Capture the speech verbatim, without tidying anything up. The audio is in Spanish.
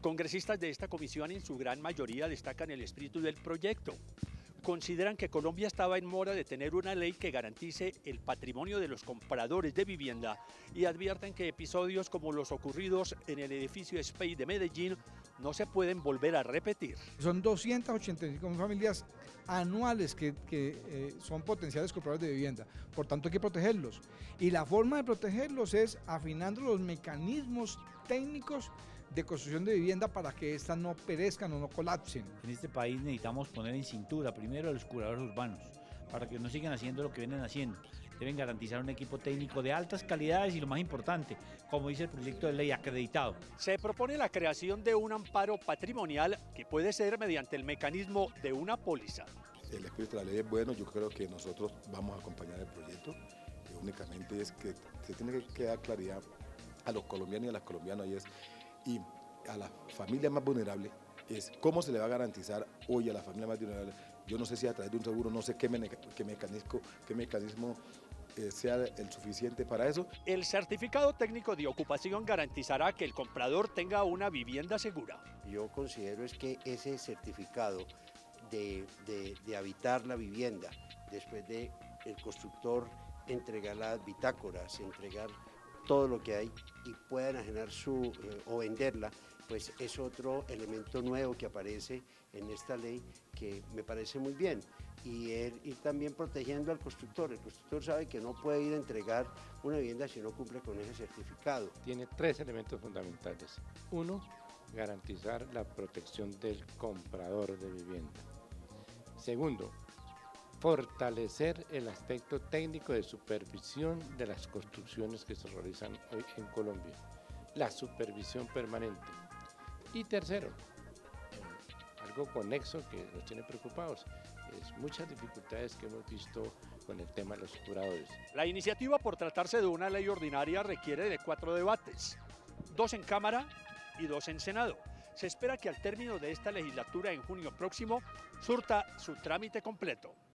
Congresistas de esta comisión en su gran mayoría destacan el espíritu del proyecto. Consideran que Colombia estaba en mora de tener una ley que garantice el patrimonio de los compradores de vivienda y advierten que episodios como los ocurridos en el edificio S P E I de Medellín no se pueden volver a repetir. Son doscientas ochenta y cinco mil familias anuales que, que eh, son potenciales compradores de vivienda, por tanto hay que protegerlos. Y la forma de protegerlos es afinando los mecanismos técnicos de construcción de vivienda para que éstas no perezcan o no colapsen. En este país necesitamos poner en cintura primero a los curadores urbanos, para que no sigan haciendo lo que vienen haciendo. Deben garantizar un equipo técnico de altas calidades y lo más importante, como dice el proyecto de ley, acreditado. Se propone la creación de un amparo patrimonial que puede ser mediante el mecanismo de una póliza. El espíritu de la ley es bueno, yo creo que nosotros vamos a acompañar el proyecto, que únicamente es que se tiene que dar claridad a los colombianos y a las colombianas y, es, y a las familias más vulnerables es cómo se le va a garantizar hoy a la familia más vulnerable. Yo no sé si a través de un seguro, no sé qué, me, qué mecanismo, qué mecanismo eh, sea el suficiente para eso. El certificado técnico de ocupación garantizará que el comprador tenga una vivienda segura. Yo considero es que ese certificado de, de, de habitar la vivienda, después de el constructor entregar las bitácoras, entregar todo lo que hay y puedan ajenar su eh, o venderla, pues es otro elemento nuevo que aparece en esta ley que me parece muy bien. Y el, ir también protegiendo al constructor. El constructor sabe que no puede ir a entregar una vivienda si no cumple con ese certificado. Tiene tres elementos fundamentales. Uno, garantizar la protección del comprador de vivienda. Segundo, fortalecer el aspecto técnico de supervisión de las construcciones que se realizan hoy en Colombia, la supervisión permanente. Y tercero, algo conexo que nos tiene preocupados, es muchas dificultades que hemos visto con el tema de los curadores. La iniciativa, por tratarse de una ley ordinaria, requiere de cuatro debates, dos en Cámara y dos en Senado. Se espera que al término de esta legislatura en junio próximo surta su trámite completo.